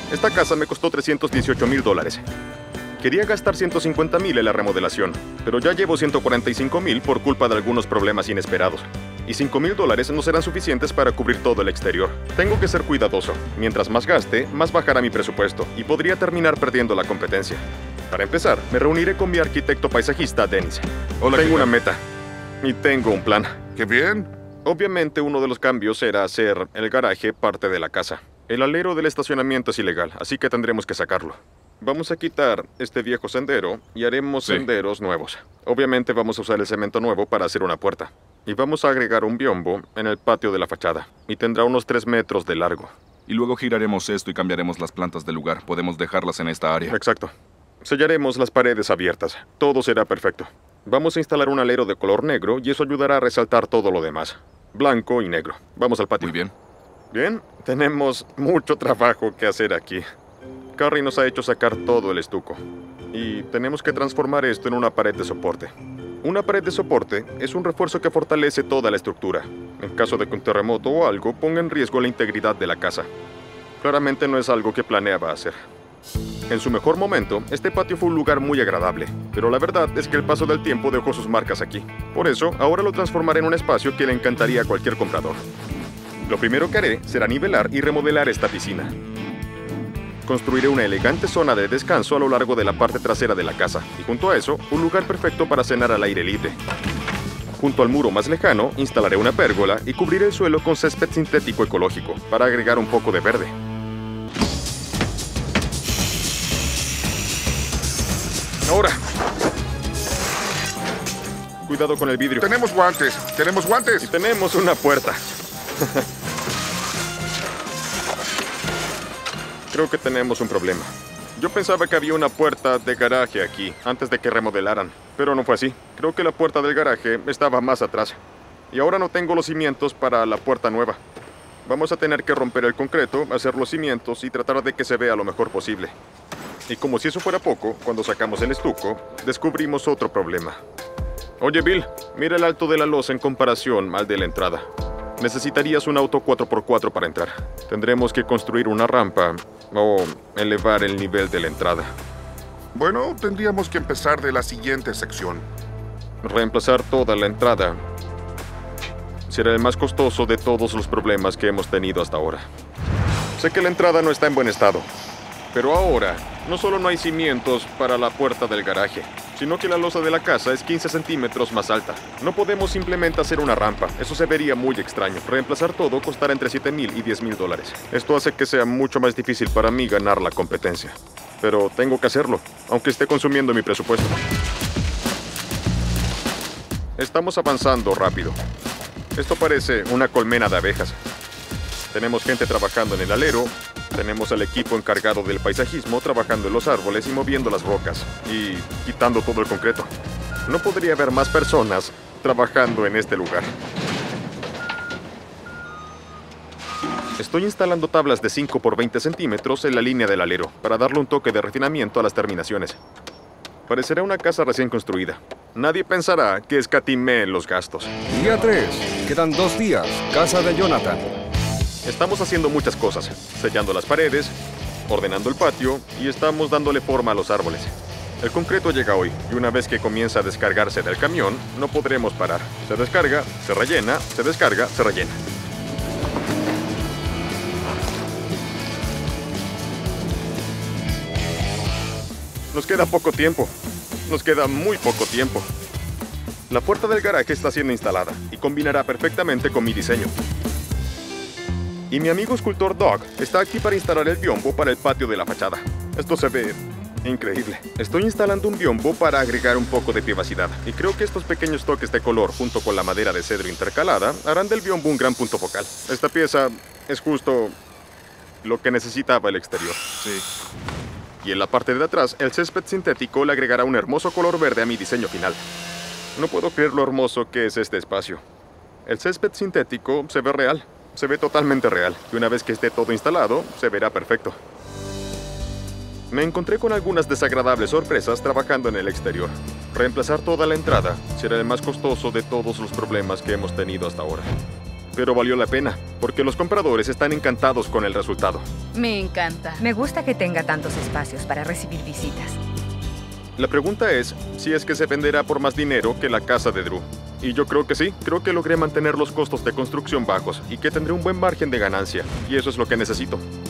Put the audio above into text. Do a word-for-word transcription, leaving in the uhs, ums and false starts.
Esta casa me costó trescientos dieciocho mil dólares. Quería gastar ciento cincuenta mil en la remodelación, pero ya llevo ciento cuarenta y cinco mil por culpa de algunos problemas inesperados. Y cinco mil dólares no serán suficientes para cubrir todo el exterior. Tengo que ser cuidadoso. Mientras más gaste, más bajará mi presupuesto y podría terminar perdiendo la competencia. Para empezar, me reuniré con mi arquitecto paisajista, Dennis. Hola, tengo ¿qué una tal? meta y tengo un plan. ¡Qué bien! Obviamente, uno de los cambios será hacer el garaje parte de la casa. El alero del estacionamiento es ilegal, así que tendremos que sacarlo. Vamos a quitar este viejo sendero y haremos Sí. senderos nuevos. Obviamente vamos a usar el cemento nuevo para hacer una puerta. Y vamos a agregar un biombo en el patio de la fachada. Y tendrá unos tres metros de largo. Y luego giraremos esto y cambiaremos las plantas del lugar. Podemos dejarlas en esta área. Exacto. Sellaremos las paredes abiertas. Todo será perfecto. Vamos a instalar un alero de color negro y eso ayudará a resaltar todo lo demás. Blanco y negro. Vamos al patio. Muy bien. Bien, tenemos mucho trabajo que hacer aquí. Carrie nos ha hecho sacar todo el estuco. Y tenemos que transformar esto en una pared de soporte. Una pared de soporte es un refuerzo que fortalece toda la estructura. En caso de que un terremoto o algo ponga en riesgo la integridad de la casa. Claramente no es algo que planeaba hacer. En su mejor momento, este patio fue un lugar muy agradable, pero la verdad es que el paso del tiempo dejó sus marcas aquí. Por eso, ahora lo transformaré en un espacio que le encantaría a cualquier comprador. Lo primero que haré será nivelar y remodelar esta piscina. Construiré una elegante zona de descanso a lo largo de la parte trasera de la casa, y junto a eso, un lugar perfecto para cenar al aire libre. Junto al muro más lejano, instalaré una pérgola y cubriré el suelo con césped sintético ecológico, para agregar un poco de verde. Ahora. Cuidado con el vidrio. ¡Tenemos guantes! ¡Tenemos Y guantes! tenemos una puerta. Creo que tenemos un problema. Yo pensaba que había una puerta de garaje aquí, antes de que remodelaran. Pero no fue así. Creo que la puerta del garaje estaba más atrás. Y ahora no tengo los cimientos para la puerta nueva. Vamos a tener que romper el concreto, hacer los cimientos y tratar de que se vea lo mejor posible. Y como si eso fuera poco, cuando sacamos el estuco, descubrimos otro problema. Oye, Bill, mira el alto de la losa en comparación al de la entrada. Necesitarías un auto cuatro por cuatro para entrar. Tendremos que construir una rampa o elevar el nivel de la entrada. Bueno, tendríamos que empezar de la siguiente sección. Reemplazar toda la entrada será el más costoso de todos los problemas que hemos tenido hasta ahora. Sé que la entrada no está en buen estado, pero ahora no solo no hay cimientos para la puerta del garaje, sino que la losa de la casa es quince centímetros más alta. No podemos simplemente hacer una rampa, eso se vería muy extraño. Reemplazar todo costará entre siete mil y diez mil dólares. Esto hace que sea mucho más difícil para mí ganar la competencia. Pero tengo que hacerlo, aunque esté consumiendo mi presupuesto. Estamos avanzando rápido. Esto parece una colmena de abejas. Tenemos gente trabajando en el alero, tenemos al equipo encargado del paisajismo trabajando en los árboles y moviendo las rocas y quitando todo el concreto. No podría haber más personas trabajando en este lugar. Estoy instalando tablas de cinco por veinte centímetros en la línea del alero para darle un toque de refinamiento a las terminaciones. Parecerá una casa recién construida. Nadie pensará que escatimé en los gastos. Día tres. Quedan dos días. Casa de Jonathan. Estamos haciendo muchas cosas, sellando las paredes, ordenando el patio y estamos dándole forma a los árboles. El concreto llega hoy y una vez que comienza a descargarse del camión, no podremos parar. Se descarga, se rellena, se descarga, se rellena. Nos queda poco tiempo. Nos queda muy poco tiempo. La puerta del garaje está siendo instalada y combinará perfectamente con mi diseño. Y mi amigo escultor Doug está aquí para instalar el biombo para el patio de la fachada. Esto se ve increíble. Estoy instalando un biombo para agregar un poco de privacidad. Y creo que estos pequeños toques de color junto con la madera de cedro intercalada harán del biombo un gran punto focal. Esta pieza es justo lo que necesitaba el exterior. Sí. Y en la parte de atrás, el césped sintético le agregará un hermoso color verde a mi diseño final. No puedo creer lo hermoso que es este espacio. El césped sintético se ve real. Se ve totalmente real, y una vez que esté todo instalado, se verá perfecto. Me encontré con algunas desagradables sorpresas trabajando en el exterior. Reemplazar toda la entrada será el más costoso de todos los problemas que hemos tenido hasta ahora. pero valió la pena, porque los compradores están encantados con el resultado. Me encanta. Me gusta que tenga tantos espacios para recibir visitas. La pregunta es si es que se venderá por más dinero que la casa de Drew. Y yo creo que sí, creo que logré mantener los costos de construcción bajos y que tendré un buen margen de ganancia, y eso es lo que necesito.